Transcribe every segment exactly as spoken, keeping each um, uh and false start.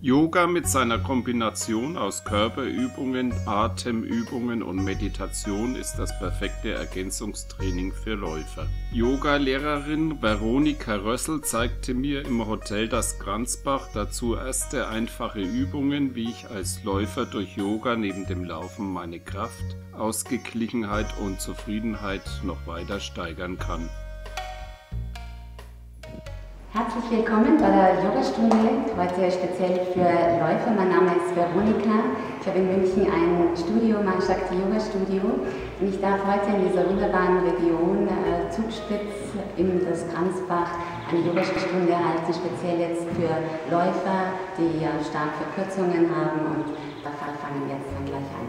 Yoga mit seiner Kombination aus Körperübungen, Atemübungen und Meditation ist das perfekte Ergänzungstraining für Läufer. Yoga-Lehrerin Veronika Rössel zeigte mir im Hotel das Kranzbach dazu erste einfache Übungen, wie ich als Läufer durch Yoga neben dem Laufen meine Kraft, Ausgeglichenheit und Zufriedenheit noch weiter steigern kann. Herzlich willkommen bei der Yogastunde, heute speziell für Läufer. Mein Name ist Veronika. Ich habe in München ein Studio, Mahashakti Yoga Studio. Und ich darf heute in dieser wunderbaren Region äh, Zugspitz in das Kranzbach eine Yogastunde halten, speziell jetzt für Läufer, die ja stark Verkürzungen haben. Und da fangen wir jetzt dann gleich an.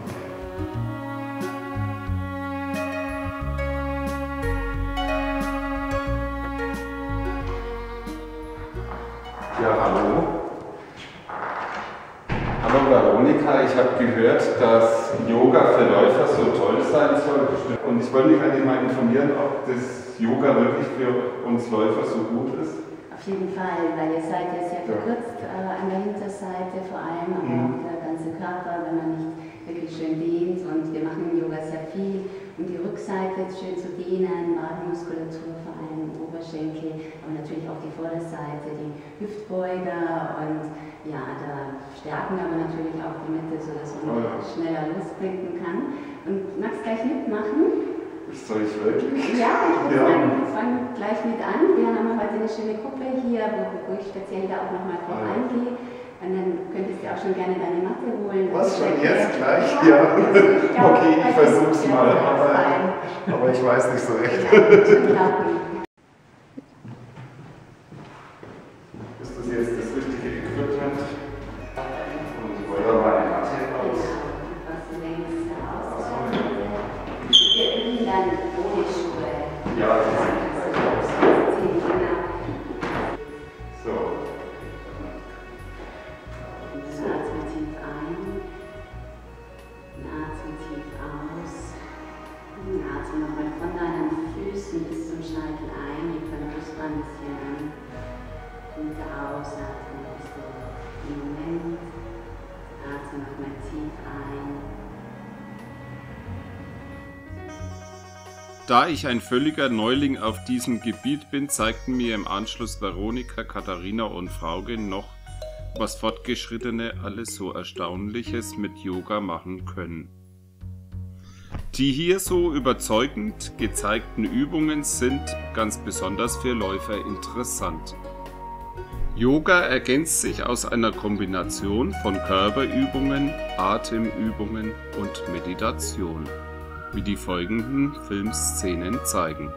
Ja, hallo. Hallo Veronika, ich habe gehört, dass Yoga für Läufer so toll sein soll. Und ich wollte mich eigentlich mal informieren, ob das Yoga wirklich für uns Läufer so gut ist. Auf jeden Fall, weil ihr seid ja sehr verkürzt äh, an der Hinterseite vor allem, aber mhm. auch der ganze Körper, wenn man nicht wirklich schön dehnt. Und wir machen im Yoga sehr viel, um die Rückseite schön zu dehnen, Wadenmuskulatur vor allem, Oberschenkel, aber natürlich auch die Vorderseite, die Hüftbeuger und ja, da stärken aber natürlich auch die Mitte, sodass man oh ja. schneller losklicken kann. Und magst gleich mitmachen? Soll ich wirklich? Ja, ich ja. fange fang gleich mit an. Wir haben heute eine schöne Gruppe hier, wo, wo ich speziell da auch nochmal drauf ah, ja. eingehe. Und dann könntest du auch schon gerne deine Matte holen. Was, schon jetzt gleich? Ja. ja. Ich glaub, okay, ich versuch's mal, aber, aber ich weiß nicht so recht. Ja, ist das jetzt das richtige Equipment? Und ich wollte meine Matte aus. Was du längst aus. Wir üben dann ohne Schuhe. Ja, das ist nochmal von deinen Füßen bis zum Scheitel ein, die von der Brustband bis hier an. Und ausatmen bis du im Moment. Atme nochmal tief ein. Da ich ein völliger Neuling auf diesem Gebiet bin, zeigten mir im Anschluss Veronika, Katharina und Frauke noch, was Fortgeschrittene alles so Erstaunliches mit Yoga machen können. Die hier so überzeugend gezeigten Übungen sind ganz besonders für Läufer interessant. Yoga ergänzt sich aus einer Kombination von Körperübungen, Atemübungen und Meditation, wie die folgenden Filmszenen zeigen.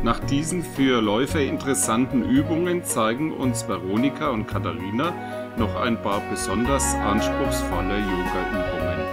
Nach diesen für Läufer interessanten Übungen zeigen uns Veronika und Katharina noch ein paar besonders anspruchsvolle Yoga-Übungen.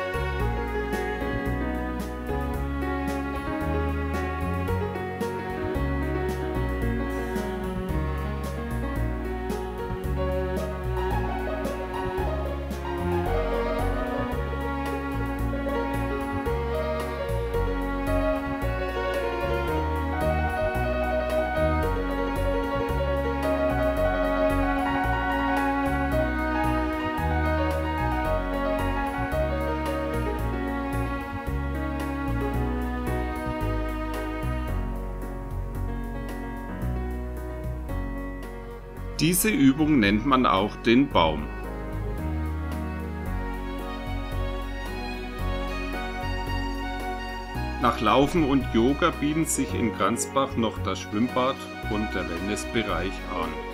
Diese Übung nennt man auch den Baum. Nach Laufen und Yoga bieten sich in Gransbach noch das Schwimmbad und der Wellnessbereich an.